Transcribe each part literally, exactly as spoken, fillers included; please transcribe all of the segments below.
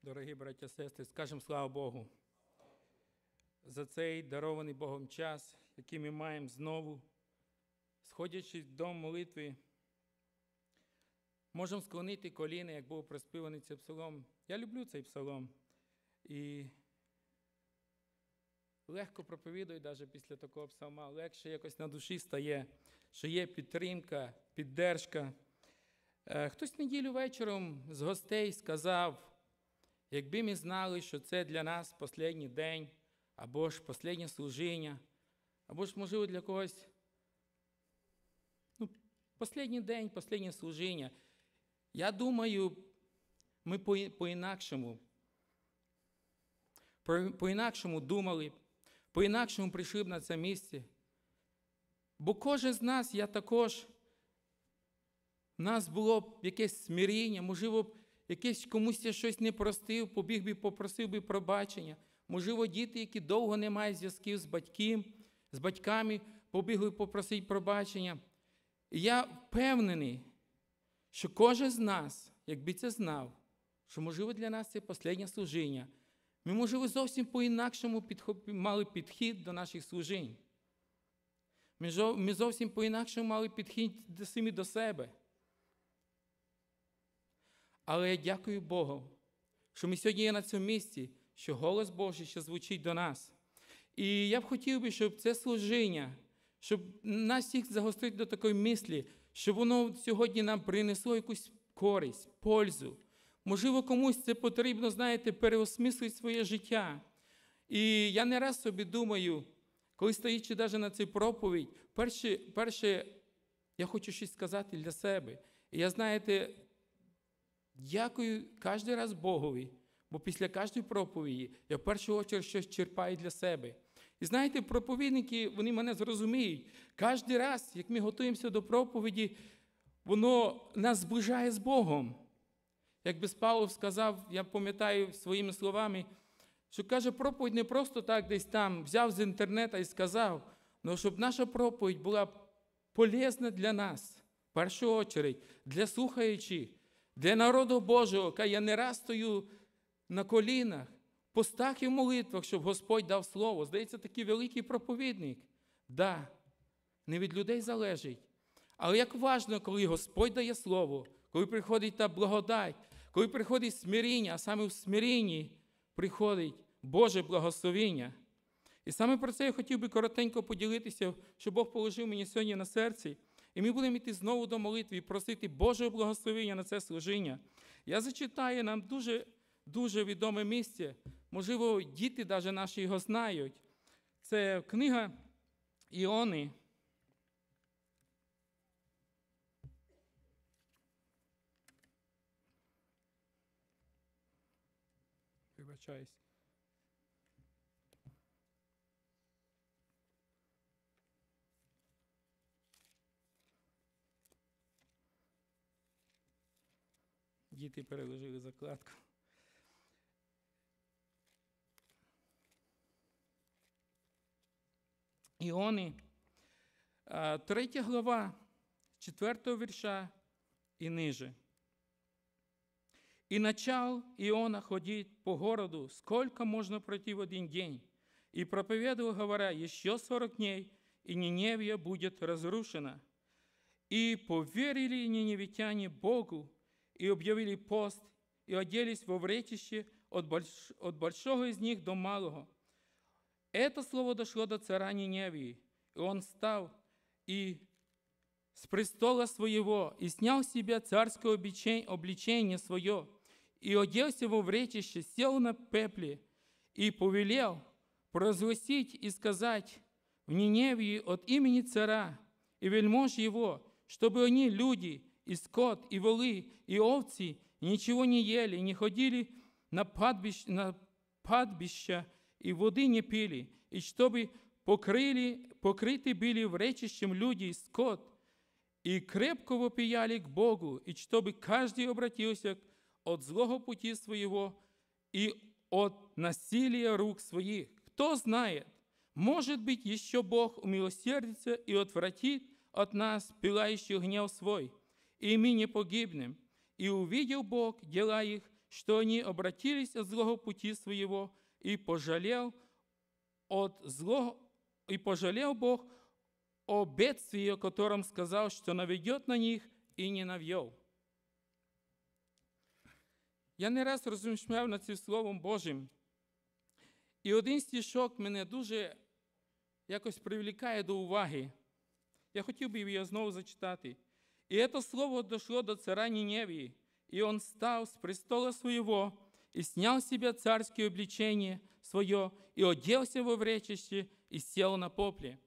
Дорогі браття і сестри, скажемо слава Богу за цей дарований Богом час, який ми маємо знову, сходячи до молитви, можемо склонити коліна, як був проспіваний цей псалом. Я люблю цей псалом. І легко проповідую навіть після такого псалма, легше якось на душі стає, що є підтримка, піддержка. Хтось неділю вечором з гостей сказав, якби ми знали, що це для нас останній день, або ж останнє служіння, або ж, можливо, для когось ну, останній день, останнє служіння. Я думаю, ми по-інакшому, по-інакшому думали, по-інакшому прийшли б на це місце. Бо кожен з нас, я також, в нас було б якесь смиріння, можливо, б якесь комусь я щось не простив, побіг би, попросив би пробачення. Можливо, діти, які довго не мають зв'язків з батьків, з батьками, побігли попросити пробачення. І я впевнений, що кожен з нас, якби це знав, що, можливо, для нас це останнє служіння, ми, можливо, зовсім по-інакшому мали підхід до наших служінь. Ми зовсім по-інакшому мали підхід самі до себе. Але я дякую Богу, що ми сьогодні є на цьому місці, що голос Божий ще звучить до нас. І я б хотів би, щоб це служіння, щоб нас всіх загострити до такої мислі, щоб воно сьогодні нам принесло якусь користь, пользу. Можливо, комусь це потрібно, знаєте, переосмислити своє життя. І я не раз собі думаю, коли стоячи навіть на цій проповідь, перше, перше, я хочу щось сказати для себе. І я, знаєте, дякую кожен раз Богові, бо після кожної проповіді я в першу чергу щось черпаю для себе. І знаєте, проповідники, вони мене зрозуміють. Кожен раз, як ми готуємося до проповіді, воно нас зближає з Богом. Як би Павло сказав, я пам'ятаю своїми словами, що, каже, проповідь не просто так десь там взяв з інтернету і сказав, але щоб наша проповідь була полезна для нас, в першу чергу, для слухаючих, для народу Божого, яка я не раз стою на колінах, в постах і в молитвах, щоб Господь дав слово. Здається, такий великий проповідник. Да, не від людей залежить. Але як важливо, коли Господь дає слово, коли приходить та благодать, коли приходить смиріння, а саме в смирінні приходить Боже благословення. І саме про це я хотів би коротенько поділитися, що Бог положив мені сьогодні на серці. І ми будемо йти знову до молитви і просити Божого благословення на це служіння. Я зачитаю нам дуже, дуже відоме місце. Можливо, діти навіть наші його знають. Це книга Іони. Вибачаюсь. Діти переложили закладку. Іони, третя глава, четвертого вірша і ниже. «И начал Иона ходить по городу, сколько можно пройти в один день, и проповедовал, говоря, еще сорок дней, и Ниневия будет разрушена. И поверили ниневитяне Богу, и объявили пост, и оделись во вретище от, больш... от большого из них до малого. Это слово дошло до царя Ниневии, и он встал и с престола своего, и снял с себя царское обличение свое, и оделся во вретище, сел на пепле, и повелел провозгласить и сказать в Ниневии от имени царя и вельмож его, чтобы они, люди, и скот, и волы, и овцы, ничего не ели, не ходили на падбища, на падбища и воды не пили, и чтобы покрыли, покрыты были вречищем люди и скот, и крепко вопияли к Богу, и чтобы каждый обратился от злого пути своего и от насилия рук своих. Кто знает, может быть, еще Бог умилосердится и отвратит от нас пылающий гнев свой, и мы не погибнем. И увидел Бог дела их, что они обратились от злого пути своего, и пожалел от злого, и пожалел Бог о бедствии, о котором сказал, что наведет на них, і не навів. Я не раз розмишляв над цим Словом Божим, і один стишок мене дуже якось привлікає до уваги. Я хотів би його знову зачитати. «И это слово дошло до царя Ниневии, и он встал с престола своего, и снял с себя царское обличение свое, и оделся во вречище, и сел на поплі».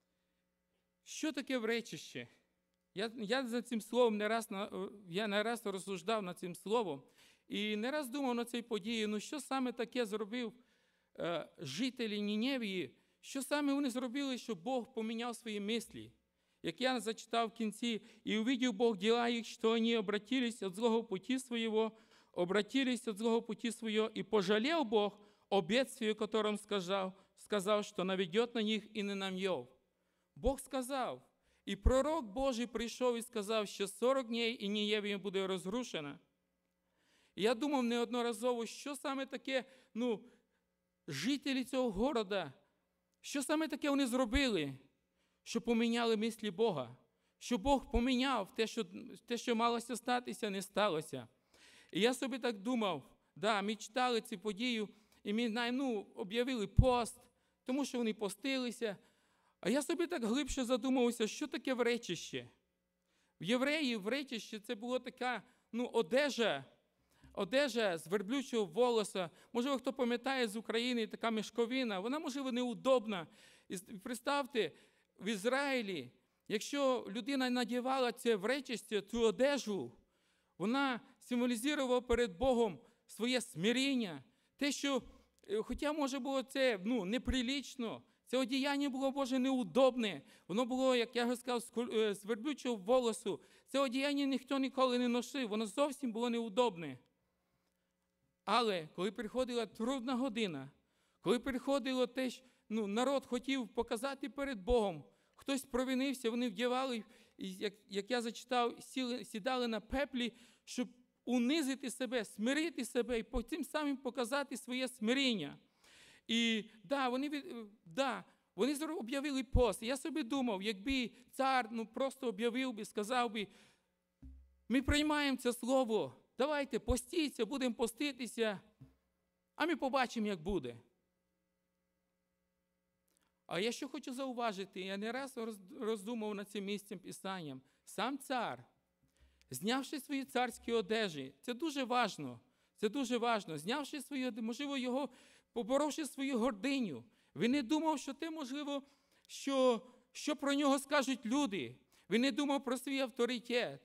Що таке вречище? Я, я за цим словом не раз, я не раз розсуждав над цим словом, і не раз думав на цій події, ну що саме таке зробив е, жителі Ніневії, що саме вони зробили, що Бог поміняв свої мислі. Як я зачитав в кінці, «І увидів Бог дела їх, що вони обратились от злого пути своего, обратились от злого пути своего, и пожалел Бог о бедствии, которым сказал, сказал, что наведет на них и не нам'єв». Бог сказав, і пророк Божий прийшов і сказав, що сорок днів і Ніневія буде розрушена. І я думав неодноразово, що саме таке, ну, жителі цього города, що саме таке вони зробили, що поміняли мислі Бога, що Бог поміняв те, що, те, що малося статися, не сталося. І я собі так думав, да, ми читали цю подію, і ми, ну, об'явили пост, тому що вони постилися. А я собі так глибше задумався, що таке вречище. В євреїв вречище – це була така, ну, одежа, одежа з верблючого волоса. Можливо, хто пам'ятає з України, така мішковина, вона, можливо, неудобна. І представте, в Ізраїлі, якщо людина надівала це вречище, цю одежу, вона символізувала перед Богом своє смиріння. Те, що, хоча, може, було це, ну, неприлічно, це одіяння було, Боже, неудобне. Воно було, як я вже сказав, з верблючого волосу. Це одіяння ніхто ніколи не носив, воно зовсім було неудобне. Але коли приходила трудна година, коли приходило те, що, ну, народ хотів показати перед Богом, хтось провинився, вони вдягали, як, як я зачитав, сіли, сідали на пеплі, щоб унизити себе, смирити себе і тим самим показати своє смиріння. І да, вони, да, вони об'явили пост. Я собі думав, якби цар, ну, просто об'явив би, сказав би, ми приймаємо це слово, давайте постіться, будемо поститися, а ми побачимо, як буде. А я що хочу зауважити, я не раз роздумав над цим місцем Писанням. Сам цар, знявши свої царські одежі, це дуже важливо, це дуже важливо, знявши свої одежі, можливо, його, поборовши свою гординю, він не думав, що те, можливо, що, що про нього скажуть люди. Він не думав про свій авторитет.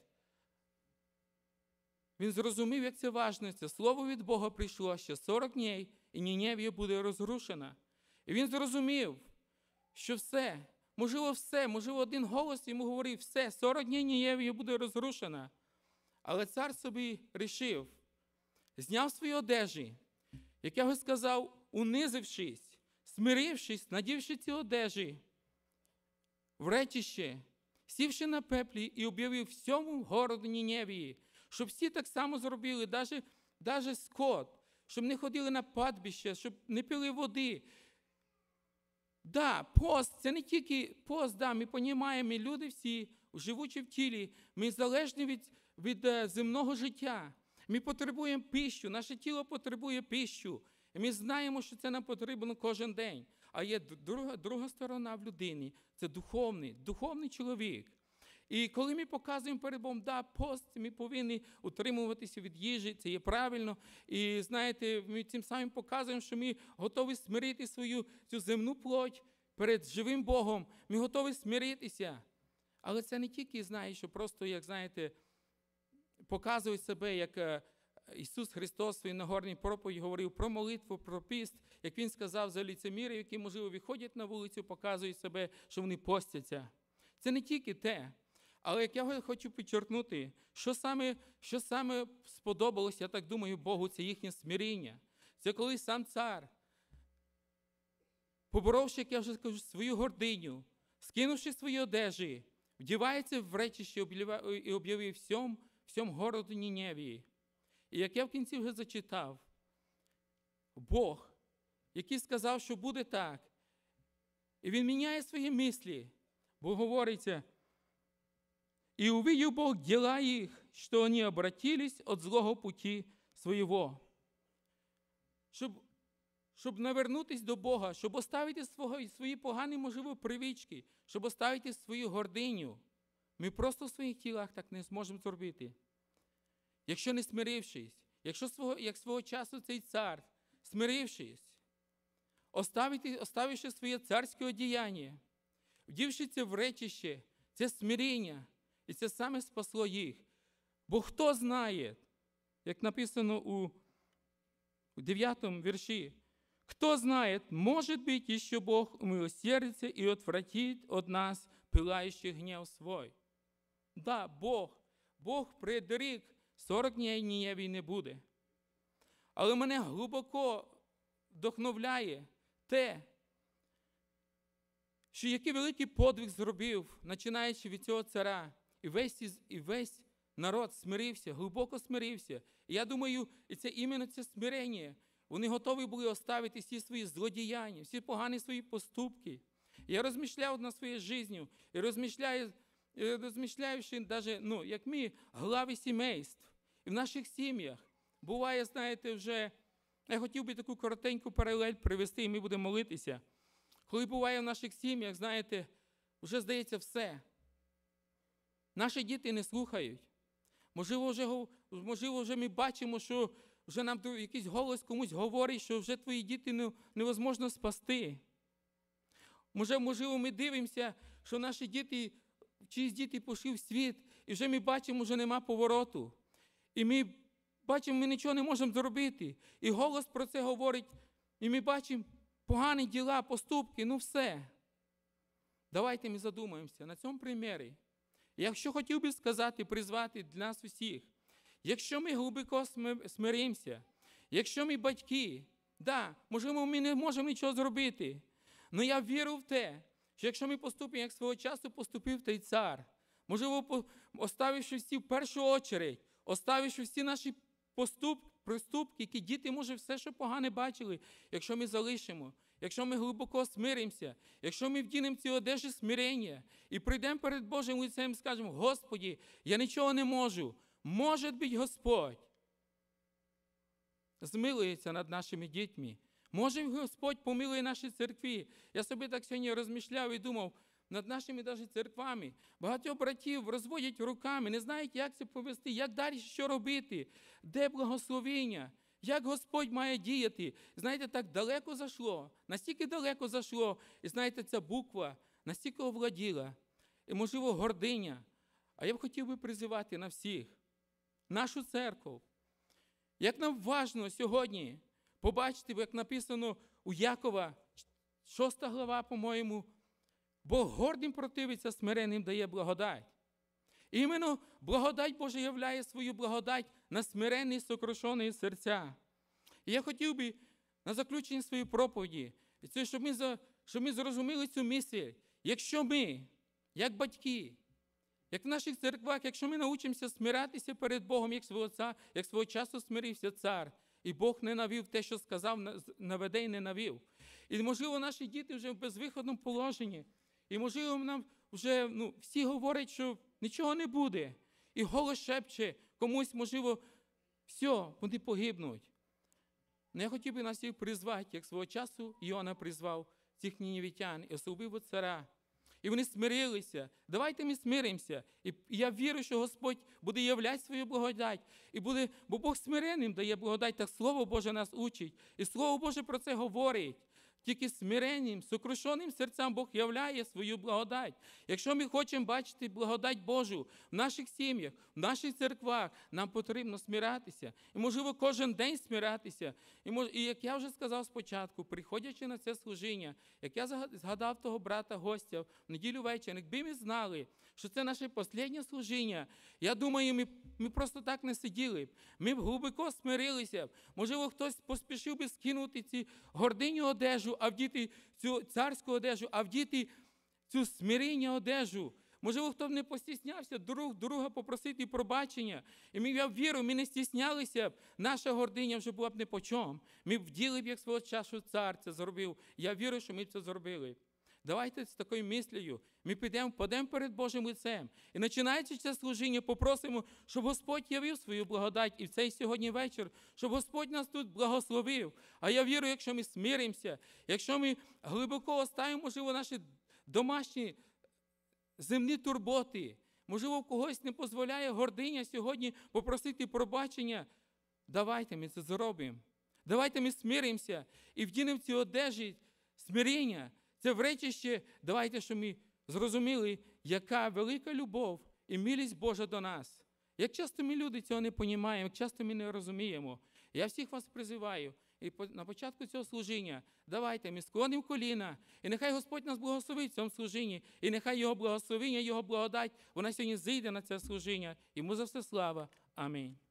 Він зрозумів, як це важливо. Це слово від Бога прийшло, що сорок днів, і Ніневія буде розрушена. І він зрозумів, що все, можливо, все, можливо, один голос йому говорив, все, сорок днів Ніневія буде розрушена. Але цар собі рішив, зняв свої одежі, як я вже сказав, унизившись, смирившись, надівши ці одежі, вречище, сівши на пеплі і об'явив всьому городу Ніневії, щоб всі так само зробили, навіть, навіть скот, щоб не ходили на падбище, щоб не пили води. Да, пост, це не тільки пост, да, ми розуміємо, ми люди всі, живучи в тілі, ми залежні від, від земного життя. Ми потребуємо пищу, наше тіло потребує пищу. І ми знаємо, що це нам потрібно кожен день. А є друга, друга сторона в людині – це духовний, духовний чоловік. І коли ми показуємо перед Богом, да, пост, ми повинні утримуватися від їжі, це є правильно. І, знаєте, ми цим самим показуємо, що ми готові смирити свою цю земну плоть перед живим Богом. Ми готові смиритися. Але це не тільки, знаєш, що просто, як, знаєте, показують себе, як Ісус Христос в своїй Нагорній проповіді говорив про молитву, про піст, як Він сказав за лицемірів, які, можливо, виходять на вулицю, показують себе, що вони постяться. Це не тільки те. Але як я хочу підчеркнути, що саме, що саме сподобалося, я так думаю, Богу, це їхнє смиріння. Це коли сам цар, поборовши, як я вже скажу, свою гординю, скинувши свої одежі, вдівається в речище і об'явив всьому, всьому городу Ніневії. І як я в кінці вже зачитав, Бог, який сказав, що буде так, і Він міняє свої мислі, бо говориться, «И увидел Бог дела их, что они обратились от злого пути своего». Щоб, щоб навернутися до Бога, щоб оставити свого, свої погані, можливо, привички, щоб оставити свою гординю. Ми просто в своїх тілах так не зможемо зробити. Якщо не смирившись, якщо свого, як свого часу цей цар, смирившись, оставити, оставивши своє царське одіяння, вдівши в речище, це смирення, і це саме спасло їх. Бо хто знає, як написано у, у дев'ятому вірші, кто знает, может быть, еще Бог умилосердится и отвратит от нас пылающий гнев свой. Да, Бог, Бог предрік, сорок днів нієві не буде. Але мене глибоко вдохновляє те, що який великий подвиг зробив, починаючи від цього царя, і весь, і весь народ смирився, глибоко смирився. І я думаю, і це іменно це смирення. Вони готові були оставити всі свої злодіяння, всі погані свої поступки. Я розмишляв над своєю життю, і розмишляю, розмишляючи, навіть, ну, як ми, глави сімейств, і в наших сім'ях, буває, знаєте, вже, я хотів би таку коротеньку паралель привести, і ми будемо молитися. Коли буває в наших сім'ях, знаєте, вже здається все. Наші діти не слухають. Можливо, вже, можливо, вже ми бачимо, що вже нам якийсь голос комусь говорить, що вже твої діти не, невозможно спасти. Може, можливо, ми дивимося, що наші діти, чиїсь діти пішли в світ, і вже ми бачимо, що нема повороту. І ми бачимо, ми нічого не можемо зробити. І голос про це говорить, і ми бачимо погані діла, поступки, ну все. Давайте ми задумаємося на цьому примірі. Якщо хотів би сказати, призвати для нас усіх, якщо ми глибоко смиримося, якщо ми батьки, да, можливо, ми не можемо нічого зробити, але я вірю в те, що якщо ми поступимо, як свого часу поступив той цар, можливо, оставивши всі в першу чергу, оставивши всі наші поступки, проступки, які діти, може, все, що погане бачили, якщо ми залишимо, якщо ми глибоко смиримося, якщо ми вдінемо ці одежі смирення і прийдемо перед Божим лицем і скажемо, Господі, я нічого не можу, може бути Господь змилується над нашими дітьми. Може Господь помилує наші церкві. Я собі так сьогодні розмишляв і думав, над нашими навіть церквами. Багатьох братів розводять руками, не знають, як це повести, як далі, що робити, де благословення, як Господь має діяти. Знаєте, так далеко зайшло, настільки далеко зайшло, і знаєте, ця буква настільки овладіла, і, можливо, гординя. А я б хотів би призивати на всіх, нашу церкву. Як нам важливо сьогодні побачити, як написано у Якова, шоста глава, по-моєму, Бог гордим противиться, смиренним дає благодать. І іменно благодать Божа являє свою благодать на смиренні, сокрушені серця. І я хотів би на заключенні своєї проповіді, щоб ми, щоб ми зрозуміли цю мисль. Якщо ми, як батьки, як в наших церквах, якщо ми навчимося смиратися перед Богом, як свого, цар, як свого часу смирився цар, і Бог не навів те, що сказав, наведе і не навів. І, можливо, наші діти вже в безвиходному положенні. І, можливо, нам вже ну, всі говорять, що нічого не буде. І голос шепче, комусь, можливо, все, вони погибнуть. Но я хотів би нас всіх призвати, як свого часу Іона призвав цих нінівітян і особливо царя. І вони смирилися. Давайте ми смиримося. І я вірю, що Господь буде являти свою благодать. І буде, бо Бог смиренним дає благодать, так Слово Боже нас учить. І Слово Боже про це говорить. Тільки смиренним, сокрушеним серцям Бог являє свою благодать. Якщо ми хочемо бачити благодать Божу в наших сім'ях, в наших церквах, нам потрібно смиратися. І, можливо, кожен день смиратися. І, мож... і як я вже сказав спочатку, приходячи на це служіння, як я згадав того брата-гостя в неділю вечір, якби ми знали, що це наше останнє служіння, я думаю, ми, ми просто так не сиділи б. Ми б глибоко смирилися. Можливо, хтось поспішив би скинути ці гординю одежу, а вдіти цю царську одежу, а вдіти цю смиріння одежу. Можливо, хто б не постіснявся друг друга попросити пробачення. І ми, я вірю, ми не стіснялися б, наша гординя вже була б не по чому. Ми б вділи б, як свого часу цар це зробив. Я вірю, що ми б це зробили. Давайте з такою мислею ми підемо, підемо перед Божим лицем. І починаючи це служіння, попросимо, щоб Господь явив свою благодать і в цей сьогодні вечір, щоб Господь нас тут благословив. А я вірю, якщо ми смиримося, якщо ми глибоко оставимо, можливо, наші домашні земні турботи, можливо, в когось не дозволяє гординя сьогодні попросити пробачення, давайте ми це зробимо. Давайте ми смиримося і вдінемо ці одежі смирення. Це вречище, давайте, щоб ми зрозуміли, яка велика любов і милість Божа до нас. Як часто ми люди цього не розуміємо, як часто ми не розуміємо. Я всіх вас призиваю, і на початку цього служіння давайте ми склонимо коліна, і нехай Господь нас благословить в цьому служінні, і нехай Його благословення, Його благодать, вона сьогодні зійде на це служіння. Йому за все слава. Амінь.